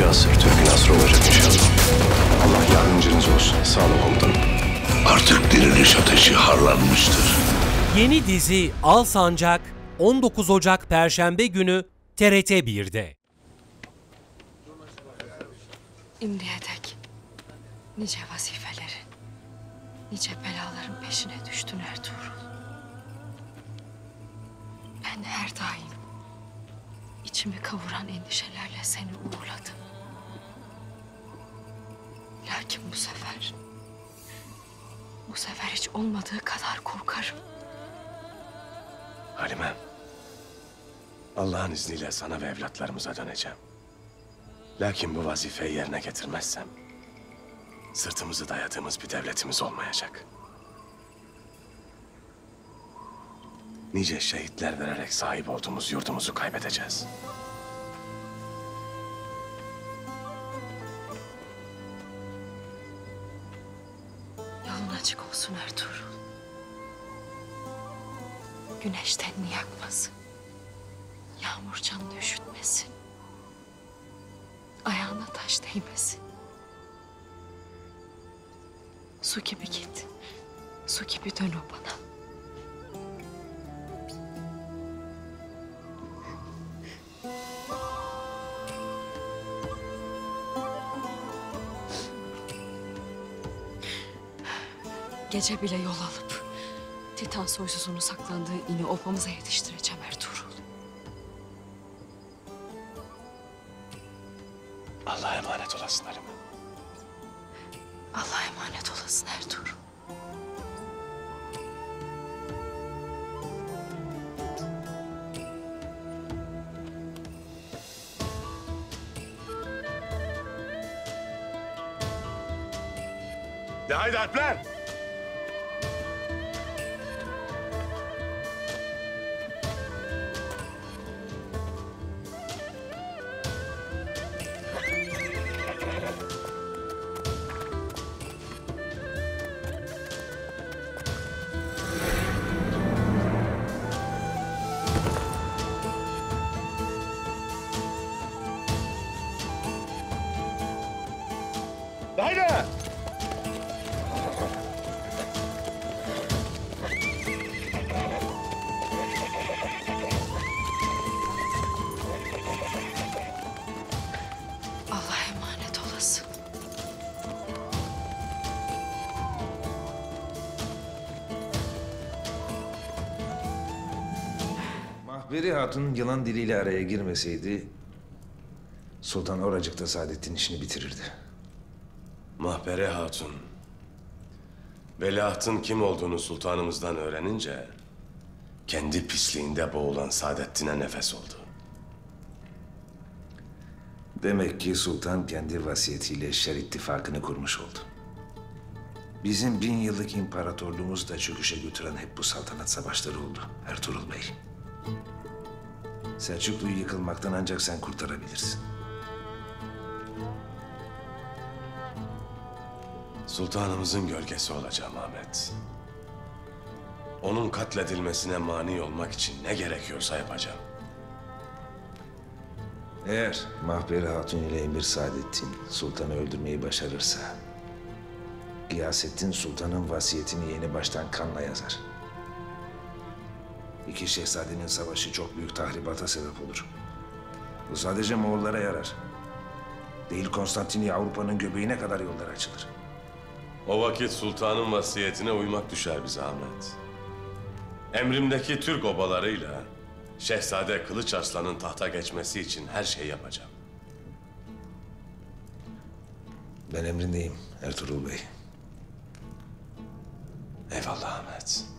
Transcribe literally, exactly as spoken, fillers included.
asır Türk'ün asrı olacak inşallah. Allah yardımcınız olsun. Sağ olun komutanım. Artık diriliş ateşi harlanmıştır. Yeni dizi Al Sancak on dokuz Ocak Perşembe günü T R T bir'de. İmdiye dek nice vazifelerin, nice belaların peşine düştün Ertuğrul. Ben her daim içimi kavuran endişelerle seni uğurladım. Lakin bu sefer, bu sefer hiç olmadığı kadar korkarım. Halime, Allah'ın izniyle sana ve evlatlarımıza döneceğim. Lakin bu vazifeyi yerine getirmezsem, sırtımızı dayadığımız bir devletimiz olmayacak. Nice şehitler vererek sahip olduğumuz yurdumuzu kaybedeceğiz. Yolun açık olsun Ertuğrul. Güneş tenini yakmasın. Yağmur canını üşütmesin. Ayağına taş değmesin. Su gibi git. Su gibi dön o bana. Gece bile yol alıp Titan soysuzunun saklandığı ini obamıza yetiştireceğim Ertuğrul. Allah'a emanet olasın Halime. Allah'a emanet olasın Ertuğrul. De haydi Alpler! Haydi! Allah'a emanet olasın. Mahberi Hatun yılan diliyle araya girmeseydi Sultan oracıkta Saadettin işini bitirirdi. Mahpere Hatun, veliahtın kim olduğunu sultanımızdan öğrenince kendi pisliğinde boğulan Saadettin'e nefes oldu. Demek ki sultan kendi vasiyetiyle şer ittifakını kurmuş oldu. Bizim bin yıllık imparatorluğumuzu da çöküşe götüren hep bu saltanat savaşları oldu Ertuğrul Bey. Selçuklu'yu yıkılmaktan ancak sen kurtarabilirsin. Sultanımızın gölgesi olacağım Ahmet. Onun katledilmesine mani olmak için ne gerekiyorsa yapacağım. Eğer Mahperi Hatun ile Emir Saadettin sultanı öldürmeyi başarırsa Gıyasettin sultanın vasiyetini yeni baştan kanla yazar. İki şehzadenin savaşı çok büyük tahribata sebep olur. Bu sadece Moğollara yarar. Değil Konstantiniyye Avrupa'nın göbeğine kadar yollar açılır. O vakit sultanın vasiyetine uymak düşer bize Ahmet. Emrimdeki Türk obalarıyla Şehzade Kılıç Arslan'ın tahta geçmesi için her şeyi yapacağım. Ben emrindeyim Ertuğrul Bey. Eyvallah Ahmet.